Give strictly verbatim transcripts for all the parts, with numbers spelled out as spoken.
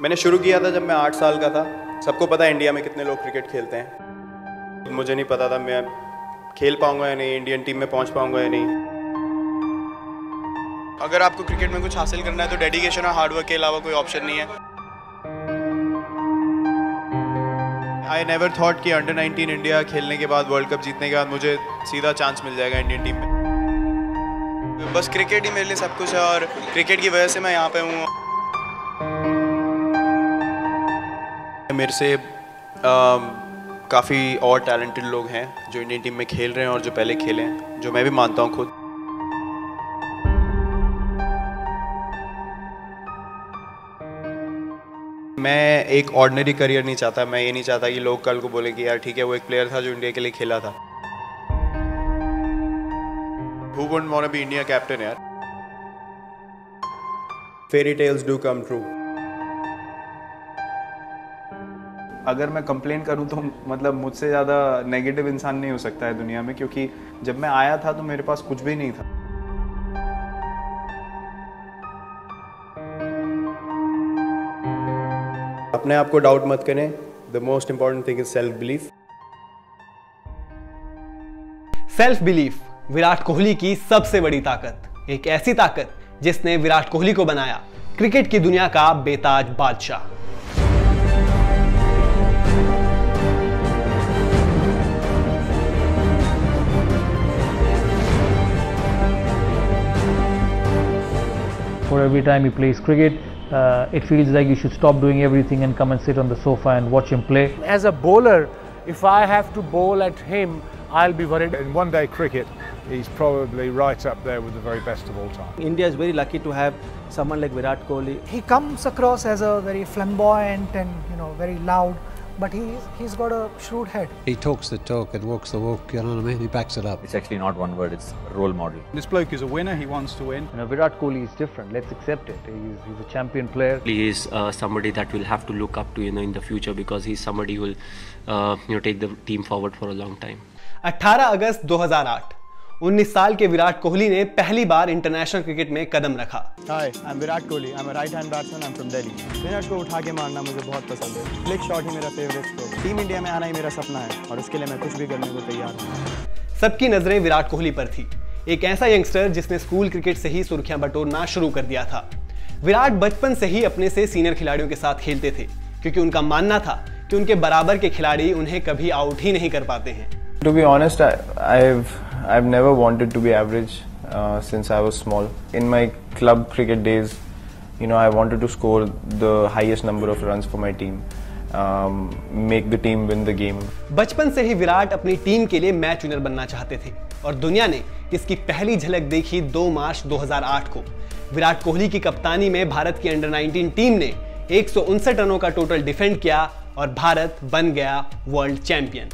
मैंने शुरू किया था जब मैं आठ साल का था। सबको पता है इंडिया में कितने लोग क्रिकेट खेलते हैं। मुझे नहीं पता था मैं खेल पाऊंगा या नहीं, इंडियन टीम में पहुंच पाऊंगा या नहीं। अगर आपको क्रिकेट में कुछ हासिल करना है तो डेडिकेशन और हार्डवर्क के अलावा कोई ऑप्शन नहीं है। आई नेवर थॉट कि अंडर नाइनटीन इंडिया खेलने के बाद, वर्ल्ड कप जीतने के बाद मुझे सीधा चांस मिल जाएगा इंडियन टीम में। बस क्रिकेट ही मेरे लिए सब कुछ है और क्रिकेट की वजह से मैं यहाँ पे हूँ। मेरे से काफ़ी और टैलेंटेड लोग हैं जो इंडियन टीम में खेल रहे हैं और जो पहले खेले हैं, जो मैं भी मानता हूँ खुद। मैं एक ऑर्डिनरी करियर नहीं चाहता। मैं ये नहीं चाहता कि लोग कल को बोले कि यार ठीक है वो एक प्लेयर था जो इंडिया के लिए खेला था। Who wouldn't want to be India captain यार? Fairy tales do come true. अगर मैं कंप्लेन करूं तो मतलब मुझसे ज़्यादा नेगेटिव इंसान नहीं हो सकता है दुनिया में, क्योंकि जब मैं आया था तो मेरे पास कुछ भी नहीं था। अपने आप को डाउट मत करें। The most important thing is self belief. Self belief Virat Kohli की सबसे बड़ी ताकत, एक ऐसी ताकत जिसने विराट कोहली को बनाया क्रिकेट की दुनिया का बेताज बादशाह। For every time he plays cricket, uh, it feels like you should stop doing everything and come and sit on the sofa and watch him play. As a bowler, if I have to bowl at him, I'll be worried. In one day cricket, he's probably right up there with the very best of all time. India is very lucky to have someone like Virat Kohli. He comes across as a very flamboyant and, you know, very loud, but he's he's got a shrewd head. He talks the talk and walks the walk, you know what I mean? He backs it up. It's actually not one word, it's a role model. This bloke is a winner, he wants to win. You know, Virat Kohli is different. Let's accept it. He's, he's a champion player. He is uh, somebody that we'll have to look up to, you know, in the future, because he's somebody who will, uh, you know, take the team forward for a long time. अठारह अगस्त दो हज़ार आठ, उन्नीस साल के विराट कोहली ने पहली बार international cricket में कदम रखा। Hi, I am Virat Kohli. I am a right hand batsman. I am from Delhi. Virat को उठा के मारना मुझे बहुत पसंद है। फ्लिक शॉट ही मेरा फेवरेट स्ट्रोक। टीम इंडिया में आना ही मेरा सपना है और उसके लिए मैं कुछ भी करने को तैयार हूँ। सबकी नजरें विराट कोहली पर थी, एक ऐसा यंगस्टर जिसने स्कूल क्रिकेट से ही सुर्खियां बटोरना शुरू कर दिया था। विराट बचपन से ही अपने से सीनियर खिलाड़ियों के साथ खेलते थे, क्योंकि उनका मानना था कि उनके बराबर के खिलाड़ी उन्हें कभी आउट ही नहीं कर पाते हैं। To be honest, I, I've I've never wanted to be average uh, since I was small. In my club cricket days, you know, I wanted to score the highest number of runs for my team, um, make the team win the game. बचपन से ही विराट अपनी team के लिए match winner बनना चाहते थे और दुनिया ने इसकी पहली झलक देखी दो मार्च दो हज़ार आठ को। विराट कोहली की कप्तानी में भारत की अंडर नाइनटीन टीम ने एक सौ उनसठ रनों का टोटल डिफेंड किया और भारत बन गया world champion.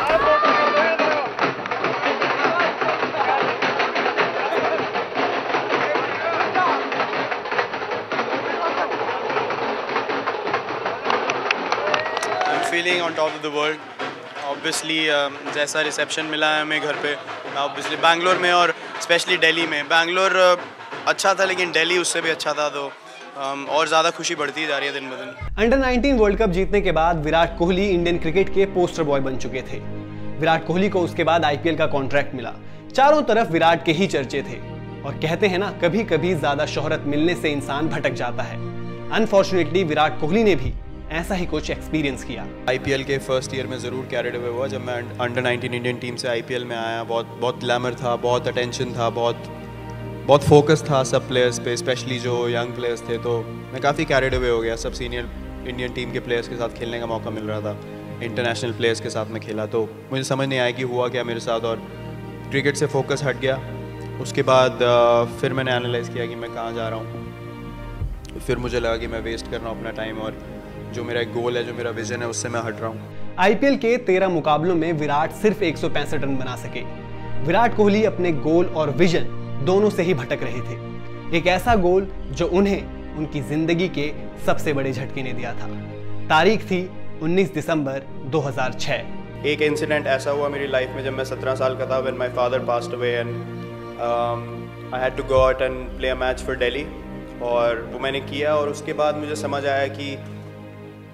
Feeling on top of the world. Obviously जैसा रिसेप्शन मिला है हमें घर पे, ऑब्वियसली बैंगलोर में और स्पेशली दिल्ली में। बैंगलोर uh, अच्छा था लेकिन दिल्ली उससे भी अच्छा था, तो um, और ज़्यादा खुशी बढ़ती जा रही है दिन ब दिन। अंडर नाइनटीन वर्ल्ड कप जीतने के बाद विराट कोहली इंडियन क्रिकेट के पोस्टर बॉय बन चुके थे। विराट कोहली को उसके बाद आईपीएल का कॉन्ट्रैक्ट मिला। चारों तरफ विराट के ही चर्चे थे और कहते हैं ना, कभी कभी ज्यादा शोहरत मिलने से इंसान भटक जाता है। अनफॉर्चुनेटली विराट कोहली ने भी ऐसा ही कुछ एक्सपीरियंस किया। आईपीएल के फर्स्ट ईयर में ज़रूर कैरिड अवे हुआ। जब मैं अंडर नाइनटीन इंडियन टीम से आईपीएल में आया, बहुत बहुत ग्लैमर था, बहुत अटेंशन था, बहुत बहुत फोकस था सब प्लेयर्स पे, स्पेशली जो यंग प्लेयर्स थे। तो मैं काफ़ी कैरिड अवे हो गया। सब सीनियर इंडियन टीम के प्लेयर्स के साथ खेलने का मौका मिल रहा था, इंटरनेशनल प्लेयर्स के साथ मैं खेला, तो मुझे समझ नहीं आया कि हुआ क्या मेरे साथ और क्रिकेट से फोकस हट गया। उसके बाद फिर मैंने एनालाइज़ किया कि मैं कहाँ जा रहा हूँ। फिर मुझे लगा कि मैं वेस्ट कर रहा हूँ अपना टाइम और जो मेरा एक गोल है, जो मेरा विजन है, उससे मैं हट रहा हूँ। आईपीएल के तेरह मुकाबलों में विराट सिर्फ एक सौ पैंसठ रन बना सके। विराट कोहली अपने गोल और विजन दोनों से ही भटक रहे थे। एक ऐसा गोल जो उन्हें उनकी जिंदगी के सबसे बड़े झटके ने दिया था। तारीख थी उन्नीस दिसंबर दो हज़ार छह। एक इंसिडेंट ऐसा हुआ मेरी लाइफ में जब मैं सत्रह साल का था, when my father passed away and I had to go out and play a match for Delhi. और वो मैंने किया और उसके बाद मुझे समझ आया कि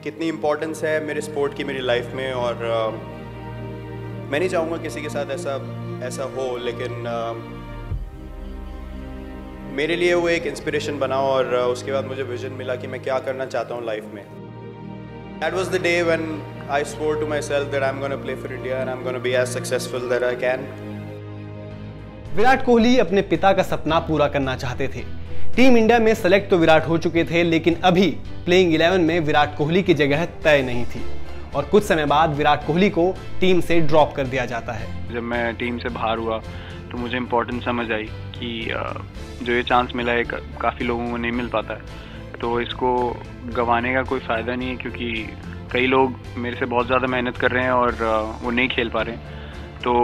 कितनी इम्पोर्टेंस है मेरे स्पोर्ट की मेरी लाइफ में। और uh, मैं नहीं चाहूँगा किसी के साथ ऐसा ऐसा हो, लेकिन uh, मेरे लिए वो एक इंस्पिरेशन बना और uh, उसके बाद मुझे विजन मिला कि मैं क्या करना चाहता हूँ लाइफ में। That was the day when I swore to myself that I'm going to play for India and I'm going to be as successful that I can. Virat Kohli अपने पिता का सपना पूरा करना चाहते थे। टीम इंडिया में सेलेक्ट तो विराट हो चुके थे, लेकिन अभी प्लेइंग इलेवन में विराट कोहली की जगह तय नहीं थी और कुछ समय बाद विराट कोहली को टीम से ड्रॉप कर दिया जाता है। जब मैं टीम से बाहर हुआ तो मुझे इम्पोर्टेंस समझ आई कि जो ये चांस मिला है काफ़ी लोगों को नहीं मिल पाता है, तो इसको गंवाने का कोई फ़ायदा नहीं है, क्योंकि कई लोग मेरे से बहुत ज़्यादा मेहनत कर रहे हैं और वो नहीं खेल पा रहे हैं। तो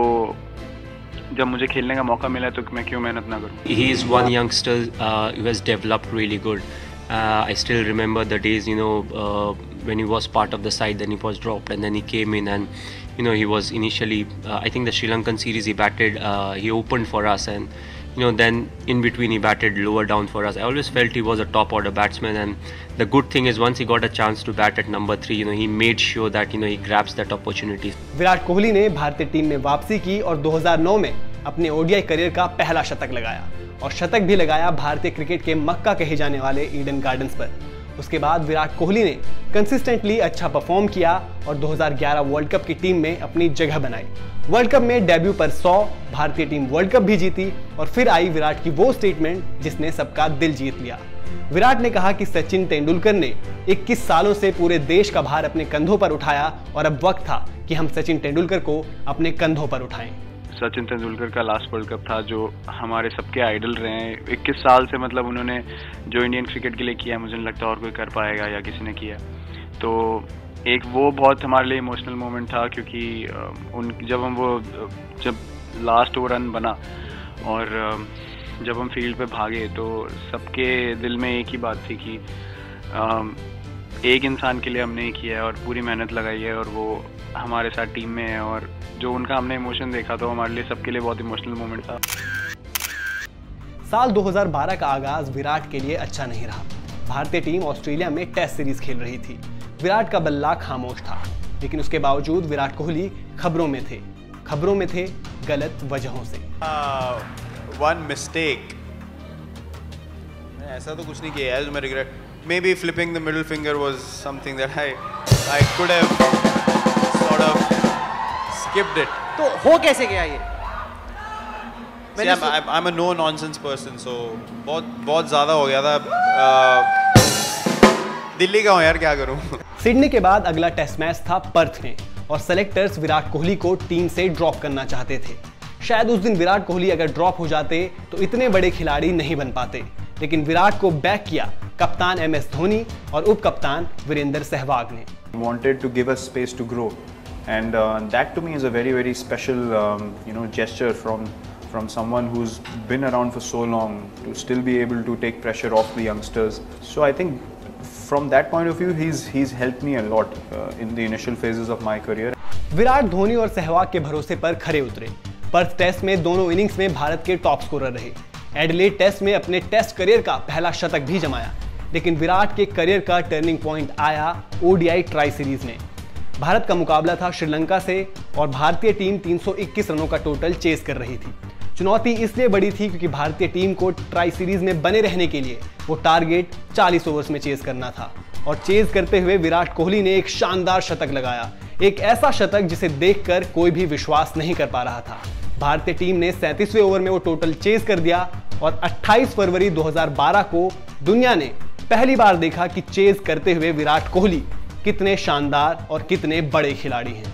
जब मुझे खेलने का मौका मिला तो मैं क्यों मेहनत ना करूं। He is one youngster uh, who has developed really good. Uh, I still remember the days, you know, uh, when he was part of the side, then he was dropped, and then he came in, and you know, he was initially, uh, I think the Sri Lankan series he batted, uh, he opened for us, and you know, then in between he batted lower down for us. I always felt he was a top order batsman, and the good thing is once he got a chance to bat at number three, you know, he made sure that you know he grabs that opportunity. Virat Kohli ने भारतीय team में वापसी की और दो हज़ार नौ में अपने ओडीआई करियर का पहला शतक लगाया और शतक भी लगाया भारतीय क्रिकेट के मक्का कहे जाने वाले ईडन गार्डन्स पर। उसके बाद विराट कोहली ने कंसिस्टेंटली अच्छा परफॉर्म किया और दो हज़ार ग्यारह वर्ल्ड कप की टीम में अपनी जगह बनाई। वर्ल्ड कप में डेब्यू पर सौ, भारतीय टीम वर्ल्ड कप भी जीती और फिर आई विराट की वो स्टेटमेंट जिसने सबका दिल जीत लिया। विराट ने कहा कि सचिन तेंदुलकर ने इक्कीस सालों से पूरे देश का भार अपने कंधों पर उठाया और अब वक्त था कि हम सचिन तेंदुलकर को अपने कंधों पर उठाएं। सचिन तेंदुलकर का लास्ट वर्ल्ड कप था जो हमारे सबके आइडल रहे हैं। इक्कीस साल से मतलब उन्होंने जो इंडियन क्रिकेट के लिए किया मुझे नहीं लगता और कोई कर पाएगा या किसी ने किया। तो एक वो बहुत हमारे लिए इमोशनल मोमेंट था, क्योंकि उन जब हम वो जब लास्ट वो रन बना और जब हम फील्ड पे भागे तो सबके दिल में एक ही बात थी कि एक इंसान के लिए हमने किया है और पूरी मेहनत लगाई है और वो हमारे साथ टीम में है, और जो उनका हमने इमोशन देखा तो हमारे लिए सबके लिए बहुत इमोशनल मोमेंट था। साल दो हज़ार बारह का आगाज विराट के लिए अच्छा नहीं रहा। भारतीय टीम ऑस्ट्रेलिया में टेस्ट सीरीज खेल रही थी। विराट का बल्ला खामोश था, लेकिन उसके बावजूद विराट कोहली खबरों में थे खबरों में थे गलत वजहों से। वन मिस्टेक, ऐसा तो कुछ नहीं किया है जो मैं regret. Maybe flipping the middle finger was something that I I could have sort of skipped it. तो हो कैसे गया ये? See, I'm, I'm, I'm a no nonsense person, so बहुत बहुत ज़्यादा हो गया था। uh, दिल्ली का हूँ यार, क्या करूँ। सिडनी के बाद अगला टेस्ट मैच था पर्थ में और सेलेक्टर्स विराट कोहली को टीम से ड्रॉप करना चाहते थे। शायद उस दिन विराट कोहली अगर ड्रॉप हो जाते तो इतने बड़े खिलाड़ी नहीं बन पाते, लेकिन विराट को बैक किया कप्तान एम एस धोनी और उप कप्तान वीरेंद्र सहवाग ने। Wanted to give us space to grow, and uh, that to me is a very very special um, you know gesture from from someone who's been around for so long to still be able to take pressure off the youngsters. So I think from that point of view he's he's helped me a lot uh, in the initial phases of my career. Virat Dhoni और सहवाग के भरोसे पर खरे उतरे। Perth test में दोनों innings में भारत के top scorer रहे। एडिलेड टेस्ट में अपने टेस्ट करियर का पहला शतक भी जमाया, लेकिन विराट के करियर का टर्निंग पॉइंट आया ओडीआई ट्राई सीरीज में। भारत का मुकाबला था श्रीलंका से और भारतीय टीम तीन सौ इक्कीस रनों का टोटल चेस कर रही थी। चुनौती इसलिए बड़ी थी क्योंकि भारतीय टीम को ट्राई सीरीज में बने रहने के लिए वो टारगेट चालीस ओवर्स में चेस करना था और चेस करते हुए विराट कोहली ने एक शानदार शतक लगाया, एक ऐसा शतक जिसे देखकर कोई भी विश्वास नहीं कर पा रहा था। भारतीय टीम ने सैंतीसवें ओवर में वो टोटल चेस कर दिया और अट्ठाईस फरवरी दो हज़ार बारह को दुनिया ने पहली बार देखा कि चेस करते हुए विराट कोहली कितने शानदार और कितने बड़े खिलाड़ी हैं।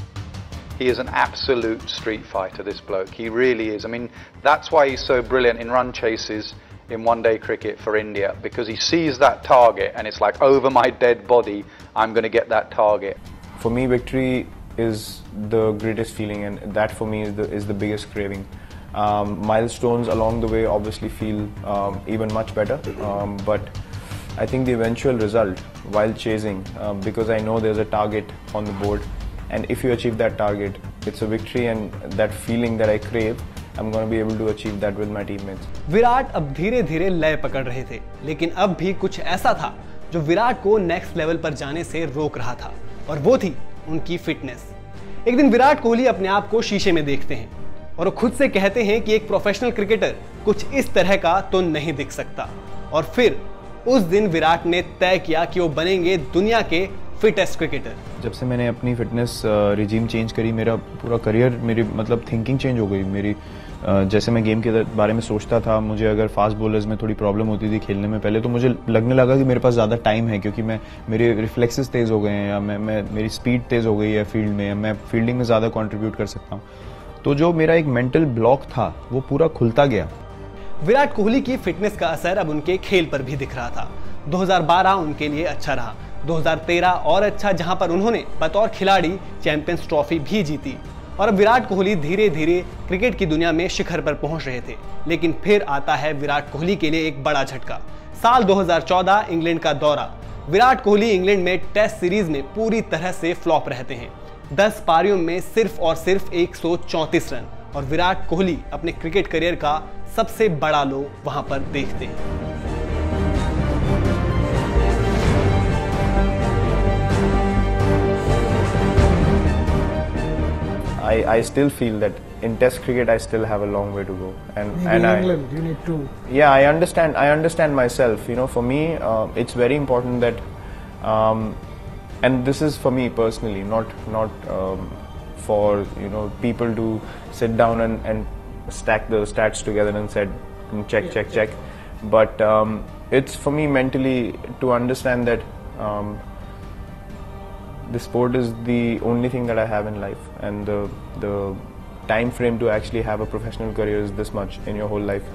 He is an absolute street fighter, this bloke. He really is. I mean, that's why he's so brilliant in run chases in one-day cricket for India, because he sees that target and it's like, over my dead body, I'm going to get that target. For me, victory is the greatest feeling, and that for me is the is the biggest craving. Um, milestones along the way obviously feel um, even much better, um, but I think the eventual result while chasing, um, because I know there's a target on the board, and if you achieve that target, it's a victory, and that feeling that I crave, I'm going to be able to achieve that with my teammates. Virat अब धीरे धीरे लय पकड़ रहे थे, लेकिन अब भी कुछ ऐसा था जो विराट को नेक्स्ट लेवल पर जाने से रोक रहा था, और वो थी उनकी फिटनेस। एक दिन विराट कोहली अपने आप को शीशे में देखते हैं और वो खुद से कहते हैं कि एक प्रोफेशनल क्रिकेटर कुछ इस तरह का तो नहीं दिख सकता। और फिर उस दिन विराट ने तय किया कि वो बनेंगे दुनिया के फिटेस्ट क्रिकेटर। जब से मैंने अपनी फिटनेस रिजीम चेंज करी, मेरा पूरा करियर, मेरी मतलब थिंकिंग चेंज हो गई मेरी। Uh, जैसे मैं गेम के बारे में सोचता था, मुझे अगर फास्ट बॉलर्स में थोड़ी प्रॉब्लम होती थी खेलने में पहले, तो मुझे लगने लगा कि मेरे पास ज़्यादा टाइम है क्योंकि मैं मेरे रिफ्लेक्सेस तेज़ हो गए हैं, या मैं मैं मेरी स्पीड तेज़ हो गई है फील्ड में, मैं फील्डिंग में ज़्यादा कंट्रीब्यूट कर सकता हूँ। तो जो मेरा एक मेंटल ब्लॉक था वो पूरा खुलता गया। विराट कोहली की फिटनेस का असर अब उनके खेल पर भी दिख रहा था। दो हज़ार बारह उनके लिए अच्छा रहा, दो हज़ार तेरह और अच्छा, जहां पर उन्होंने बतौर खिलाड़ी चैंपियंस ट्रॉफी भी जीती। और अब विराट कोहली धीरे धीरे क्रिकेट की दुनिया में शिखर पर पहुंच रहे थे। लेकिन फिर आता है विराट कोहली के लिए एक बड़ा झटका। साल दो हज़ार चौदह इंग्लैंड का दौरा। विराट कोहली इंग्लैंड में टेस्ट सीरीज में पूरी तरह से फ्लॉप रहते हैं। दस पारियों में सिर्फ और सिर्फ एक सौ चौंतीस रन, और विराट कोहली अपने क्रिकेट करियर का सबसे बड़ा लो वहां पर देखते हैं। I, I still feel that in Test cricket I still have a long way to go, and Maybe and England, I, you need to. Yeah, I understand. I understand myself. You know, for me, uh, it's very important that, um, and this is for me personally, not not um, for you know people to sit down and and stack the stats together and said check check check, but um, it's for me mentally to understand that. Um, The sport is the only thing that I have in life, and the the time frame to actually have a professional career is this much in your whole life,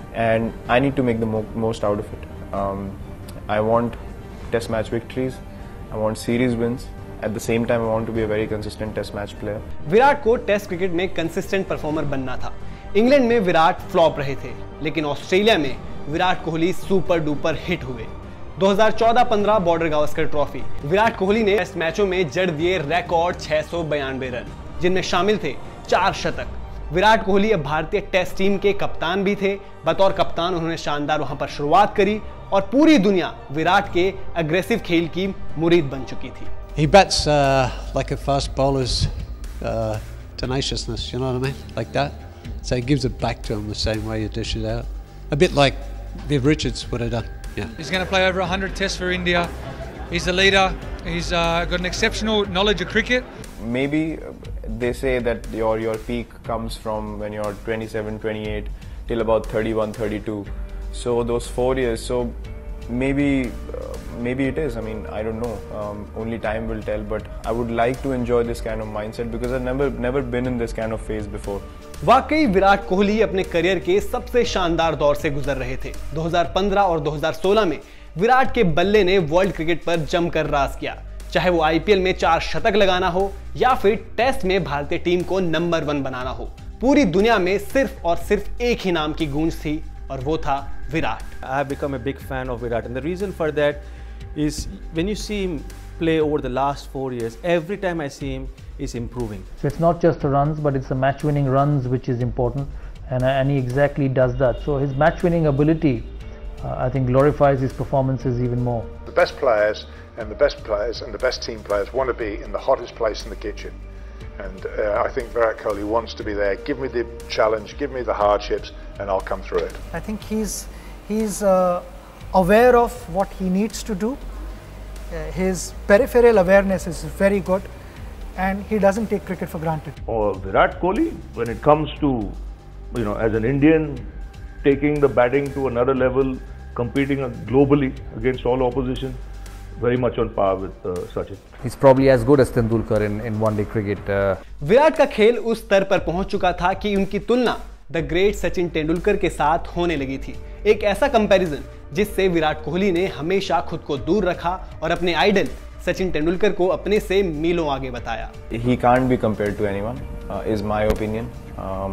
and I need to make the mo most out of it. Um, I want test match victories, I want series wins. At the same time, I want to be a very consistent test match player. Virat को test cricket में consistent performer बनना था। England में Virat flop रहे थे, लेकिन Australia में Virat Kohli super duper hit हुए। दो हज़ार चौदह पंद्रह बॉर्डर गावस्कर ट्रॉफी। विराट कोहली ने टेस्ट मैचों में जड़ दिए रिकॉर्ड छह सौ बयानवे रन, जिनमें शामिल थे चार शतक। विराट कोहली अब भारतीय टेस्ट टीम के कप्तान भी थे। बतौर कप्तान उन्होंने शानदार वहां पर शुरुआत करी, और पूरी दुनिया विराट के अग्रेसिव खेल की मुरीद बन चुकी थी। He bats uh, like a fast bowler's uh, tenaciousness, you know what I mean? Like that. So he gives it back to him the same way he dishes out. A bit like Viv Richards would have done. Yeah. He's going to play over one hundred tests for India. He's the leader. He's uh, got an exceptional knowledge of cricket. Maybe they say that your your peak comes from when you're twenty-seven, twenty-eight till about thirty-one, thirty-two. So those four years. So maybe uh, maybe it is. I mean, I don't know. Um, only time will tell. But I would like to enjoy this kind of mindset because I've never never been in this kind of phase before. वाकई विराट कोहली अपने career के सबसे शानदार दौर से गुजर रहे थे। दो हज़ार पंद्रह और दो हज़ार सोलह में विराट के बल्ले ने वर्ल्ड क्रिकेट पर जमकर राज किया, चाहे वो आईपीएल में चार शतक लगाना हो या फिर टेस्ट में भारतीय टीम को नंबर वन बनाना हो। पूरी दुनिया में सिर्फ और सिर्फ एक ही नाम की गूंज थी, और वो था Virat. I have become a big fan of Virat, and the reason for that is when you see him play over the last four years, every time I see him, is improving. So it's not just the runs, but it's the match-winning runs which is important, and, and he exactly does that. So his match-winning ability, uh, I think, glorifies his performances even more. The best players and the best players and the best team players want to be in the hottest place in the kitchen, and uh, I think Virat Kohli wants to be there. Give me the challenge, give me the hardships, and I'll come through it. I think he's he's uh, aware of what he needs to do. Uh, his peripheral awareness is very good, and he doesn't take cricket for granted. Or Virat Kohli, when it comes to, you know, as an Indian, taking the batting to another level, competing globally against all opposition, very much on par with uh, Sachin. He's probably as good as Tendulkar in in one day cricket. Uh, Virat का खेल उस स्तर पर पहुंच चुका था कि उनकी तुलना द ग्रेट सचिन तेंदुलकर के साथ होने लगी थी। एक ऐसा कंपैरिजन जिससे विराट कोहली ने हमेशा खुद को दूर रखा और अपने आइडल सचिन तेंदुलकर को अपने से मीलों आगे बताया। He can't be compared to anyone, uh, is my opinion. Um,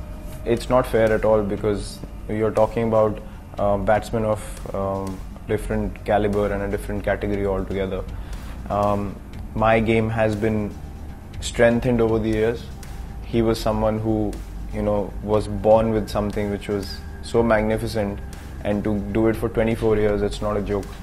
it's not fair at all because you're talking about uh, batsmen of um, different caliber and a different category altogether. Um, my game has been strengthened over the years. He was someone who, you know, was born with something which was so magnificent, and to do it for twenty-four years, it's not a joke.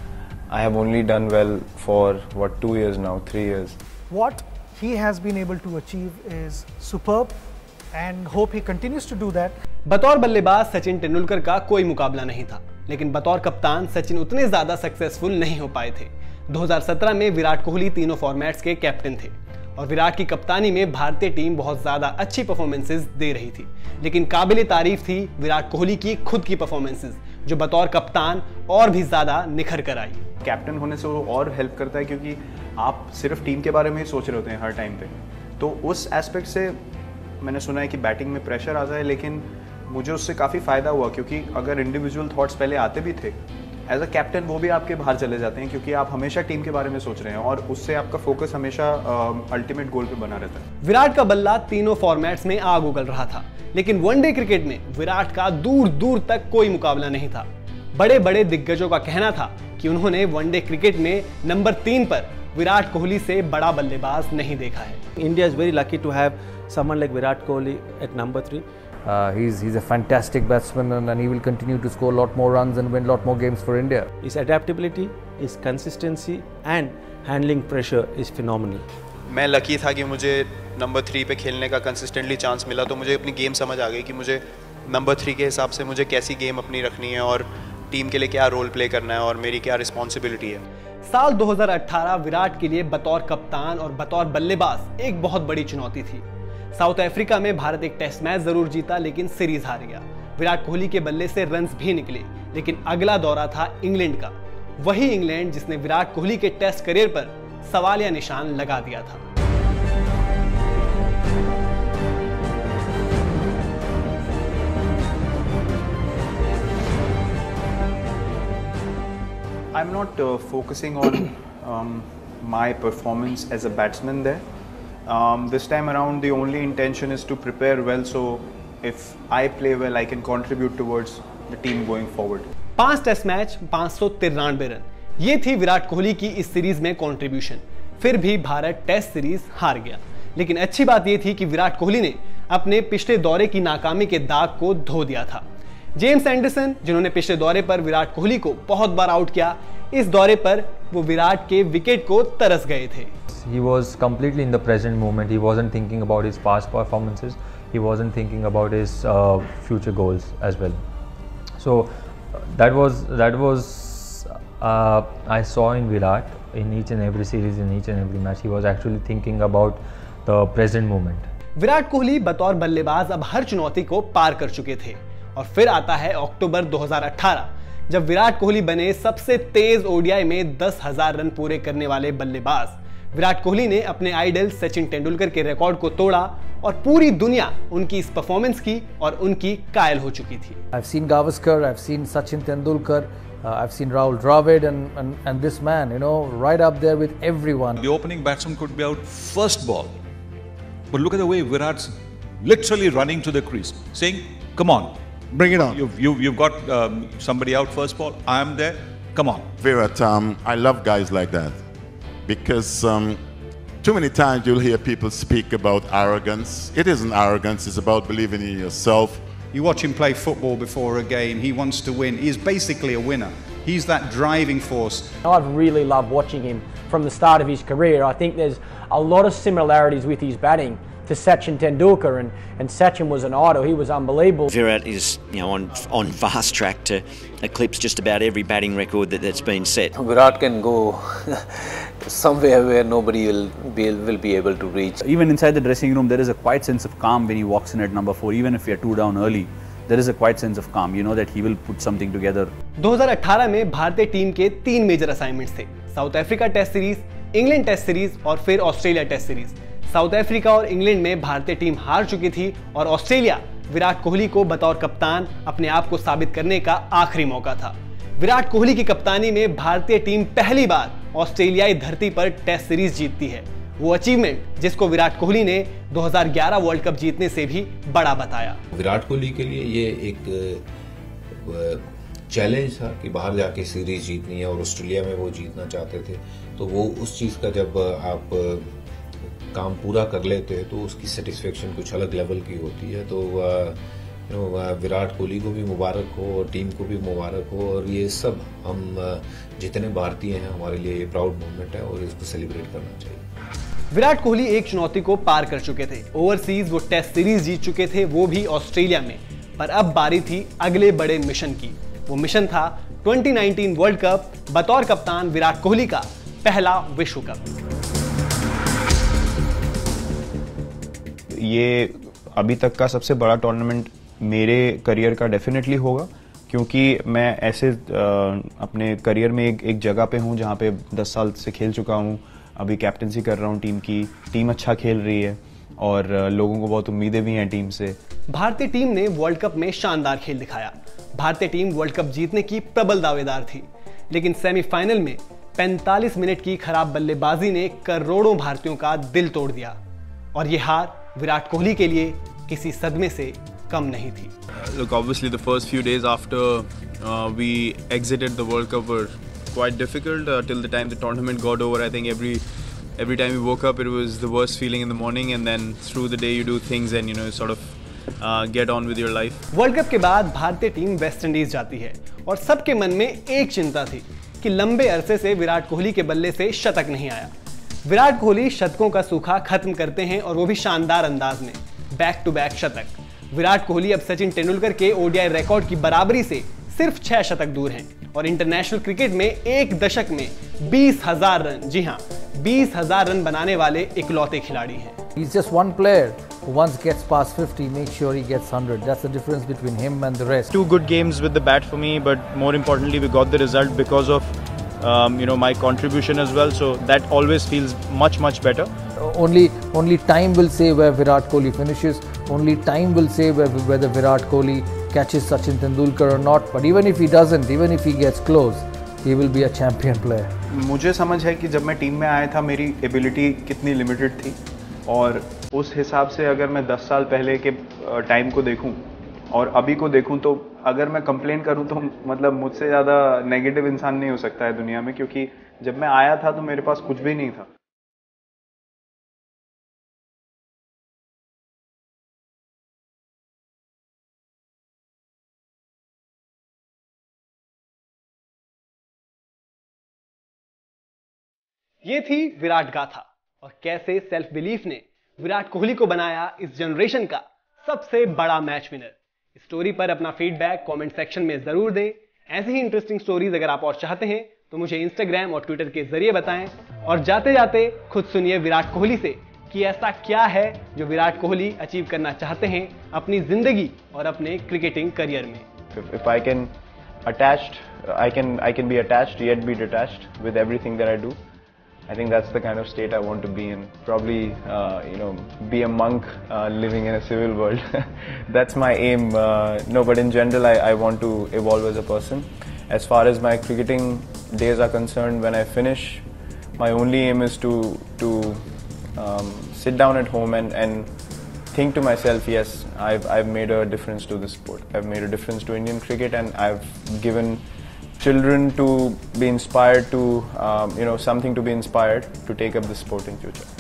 I have only done well for what two years now, three years. What he has been able to achieve is superb and hope he continues to do that. बतौर बल्लेबाज सचिन तेंदुलकर का कोई मुकाबला नहीं था, लेकिन बतौर कप्तान सचिन उतने ज्यादा सक्सेसफुल नहीं हो पाए थे। दो हज़ार सत्रह में विराट कोहली तीनों फॉर्मेट्स के कैप्टन थे और विराट की कप्तानी में भारतीय टीम बहुत ज्यादा अच्छी परफॉर्मेंसेस दे रही थी, लेकिन काबिले तारीफ थी विराट कोहली की खुद की परफॉर्मेंसेस जो बतौर कप्तान और भी ज्यादा निखर कर आई। कैप्टन होने से वो और हेल्प करता है क्योंकि आप सिर्फ टीम के बारे में ही सोच रहे होते हैं हर टाइम पे, तो उस एस्पेक्ट से मैंने सुना है कि बैटिंग में प्रेशर आता है, लेकिन मुझे उससे काफ़ी फ़ायदा हुआ क्योंकि अगर इंडिविजुअल थॉट्स पहले आते भी थे एज अ कैप्टन वो भी आपके बाहर चले जाते हैं क्योंकि आप हमेशा टीम के बारे में सोच रहे हैं और उससे आपका फोकस हमेशा अल्टीमेट गोल पे बना रहता है। विराट का बल्ला तीनों फॉर्मेट्स में आग उगल रहा था, लेकिन वनडे क्रिकेट में विराट का दूर दूर तक कोई मुकाबला नहीं था। बड़े बड़े दिग्गजों का कहना था कि उन्होंने वनडे क्रिकेट में नंबर तीन पर विराट कोहली से बड़ा बल्लेबाज नहीं देखा है। India is very lucky to have someone like Virat Kohli at number three. Uh, he's he's a fantastic batsman and, and he will continue to score a lot more runs and win a lot more games for India. His adaptability, his consistency and handling pressure is phenomenal. मैं lucky था कि मुझे number three पे खेलने का consistently chance मिला, तो मुझे अपनी गेम समझ आ गई कि मुझे नंबर थ्री के हिसाब से मुझे कैसी गेम अपनी रखनी है और टीम के लिए क्या रोल प्ले करना है और मेरी क्या रिस्पॉन्सिबिलिटी है। साल दो हज़ार अठारह विराट के लिए बतौर कप्तान और बतौर बल्लेबाज एक बहुत बड़ी चुनौती थी। साउथ अफ्रीका में भारत एक टेस्ट मैच जरूर जीता, लेकिन सीरीज हार गया। विराट कोहली के बल्ले से रन्स भी निकले, लेकिन अगला दौरा था इंग्लैंड का, वही इंग्लैंड जिसने विराट कोहली के टेस्ट करियर पर सवालिया निशान लगा दिया था। I'm not uh, focusing on um, my performance as a batsman there. Um, this time around, the only intention is to prepare well, so if I play well, I can contribute towards the team going forward. पांच test match, पांच सौ तिरानवे run, ये थी विराट कोहली की इस series में contribution. फिर भी भारत टेस्ट सीरीज हार गया, लेकिन अच्छी बात ये थी कि विराट कोहली ने अपने पिछले दौरे की नाकामी के दाग को धो दिया था। जेम्स एंडरसन, जिन्होंने पिछले दौरे पर विराट कोहली को बहुत बार आउट किया, इस दौरे पर वो विराट के विकेट को तरस गए थे। He was completely in the present moment. He wasn't thinking about his past performances. He wasn't thinking about his uh, future goals as well. So that was that was uh, I saw in Virat in each and every series, in each and every match. He was actually thinking about the present moment. Virat Kohli बतौर बल्लेबाज अब हर चुनौती को पार कर चुके थे और फिर आता है अक्टूबर दो हज़ार अठारह, जब विराट कोहली बने सबसे तेज ओडीआई में दस हज़ार रन पूरे करने वाले बल्लेबाज। विराट कोहली ने अपने आइडल सचिन तेंदुलकर के रिकॉर्ड को तोड़ा और पूरी दुनिया उनकी इस परफॉर्मेंस की और उनकी कायल हो चुकी थी। I've seen Gavaskar, I've seen Sachin Tendulkar, uh, I've seen Rahul Dravid, and, and and this man, you know, right up there with everyone. The opening batsman could be out first ball, but look at the way Virat's literally running to the crease, saying, "Come on, bring it on. You've you've, you've got um, somebody out first ball. I am there. Come on." Virat, um, I love guys like that. Because um, too many times you'll hear people speak about arrogance. It isn't arrogance, it's about believing in yourself. You watch him play football before a game, he wants to win. He's basically a winner. He's that driving force. I've really loved watching him from the start of his career. I think there's a lot of similarities with his batting to Sachin Tendulkar, and, and Sachin was an idol. He was unbelievable. Virat is, you know, on on fast track to eclipse just about every batting record that, that's been set. Virat can go somewhere where nobody will be will be able to reach. Even inside the dressing room, there is a quiet sense of calm when he walks in at number four. Even if we are two down early, there is a quiet sense of calm. You know that he will put something together. दो हज़ार अठारह में भारतीय team के तीन major assignments थे: South Africa test series, England test series और फिर Australia test series. South Africa और इंग्लैंड में भारतीय टीम हार चुकी थी और ऑस्ट्रेलिया विराट कोहली को बतौर कप्तान अपने आप को साबित करने का आखिरी मौका था। विराट कोहली की कप्तानी में भारतीय टीम पहली बार ऑस्ट्रेलियाई धरती पर टेस्ट सीरीज जीतती है, वो अचीवमेंट जिसको विराट कोहली ने दो हज़ार ग्यारह वर्ल्ड कप जीतने से भी बड़ा बताया। विराट कोहली के लिए ये एक चैलेंज था कि बाहर जाके सीरीज जीतनी है और ऑस्ट्रेलिया में वो जीतना चाहते थे, तो वो उस चीज़ का जब आप काम पूरा कर लेते हैं तो उसकी सेटिस्फेक्शन कुछ अलग लेवल की होती है। तो यू नो विराट कोहली को भी मुबारक हो और टीम को भी मुबारक हो, और ये सब हम जितने भारतीय हैं हमारे लिए ये प्राउड मोमेंट है और इसको सेलिब्रेट करना चाहिए। विराट कोहली एक चुनौती को पार कर चुके थे। ओवरसीज वो टेस्ट सीरीज जीत चुके थे, वो भी ऑस्ट्रेलिया में। पर अब बारी थी अगले बड़े मिशन की। वो मिशन था ट्वेंटी नाइनटीन वर्ल्ड कप, बतौर कप्तान विराट कोहली का पहला विश्व कप। ये अभी तक का सबसे बड़ा टूर्नामेंट मेरे करियर का डेफिनेटली होगा, क्योंकि मैं ऐसे अपने करियर में एक एक जगह पे हूँ जहाँ पे दस साल से खेल चुका हूँ। अभी कैप्टनसी कर रहा हूँ टीम की, टीम अच्छा खेल रही है और लोगों को बहुत उम्मीदें भी हैं टीम से। भारतीय टीम ने वर्ल्ड कप में शानदार खेल दिखाया। भारतीय टीम वर्ल्ड कप जीतने की प्रबल दावेदार थी, लेकिन सेमीफाइनल में पैंतालीस मिनट की खराब बल्लेबाजी ने करोड़ों भारतीयों का दिल तोड़ दिया और ये हार विराट कोहली के लिए किसी सदमे से कम नहीं थी। Look, obviously the first few days after uh, we exited the World Cup were quite difficult uh, till the time the tournament got over. I think every every time we woke up it was the worst feeling in the morning, and then through the day you do things and you know sort of uh, get on with your life. World cup के बाद भारतीय team West Indies जाती है और सबके मन में एक चिंता थी कि लंबे अरसे से विराट कोहली के बल्ले से शतक नहीं आया। विराट कोहली शतकों का सूखा खत्म करते हैं और वो भी शानदार अंदाज में, बैक टू बैक शतक। विराट कोहली अब सचिन तेंदुलकर के ओडीआई रिकॉर्ड की बराबरी से सिर्फ छह शतक दूर हैं और इंटरनेशनल क्रिकेट में एक दशक में बीस हजार रन, जी हाँ बीस हजार रन बनाने वाले इकलौते खिलाड़ी हैं। He's just one player who once gets past fifty, make sure he gets one hundred. That's the difference between him and the rest. Two good games with the bat for me, but more importantly we got the result because of Um, you know my contribution as well, so that always feels much much better. Only only time will say where Virat Kohli finishes. Only time will say where, whether Virat Kohli catches Sachin Tendulkar or not. But even if he doesn't, even if he gets close, he will be a champion player. मुझे समझ है कि जब मैं team में आया था मेरी एबिलिटी कितनी लिमिटेड थी, और उस हिसाब से अगर मैं दस साल पहले के टाइम को देखूं और अभी को देखूं तो अगर मैं कंप्लेन करूं तो मतलब मुझसे ज़्यादा नेगेटिव इंसान नहीं हो सकता है दुनिया में, क्योंकि जब मैं आया था तो मेरे पास कुछ भी नहीं था। ये थी विराट गाथा और कैसे सेल्फ बिलीफ ने विराट कोहली को बनाया इस जनरेशन का सबसे बड़ा मैच विनर। स्टोरी पर अपना फीडबैक कमेंट सेक्शन में जरूर दें। ऐसी ही इंटरेस्टिंग स्टोरीज अगर आप और चाहते हैं तो मुझे इंस्टाग्राम और ट्विटर के जरिए बताएं, और जाते जाते खुद सुनिए विराट कोहली से कि ऐसा क्या है जो विराट कोहली अचीव करना चाहते हैं अपनी जिंदगी और अपने क्रिकेटिंग करियर में। If I can attached, I can I can be attached yet be detached with everything that I do. I think that's the kind of state I want to be in. Probably, uh, you know, be a monk uh, living in a civil world. That's my aim. Uh, no, but in general, I, I want to evolve as a person. As far as my cricketing days are concerned, when I finish, my only aim is to to um, sit down at home and and think to myself, yes, I've I've made a difference to the sport. I've made a difference to Indian cricket, and I've given children to be inspired to, um, you know, something to be inspired to take up the sport in future.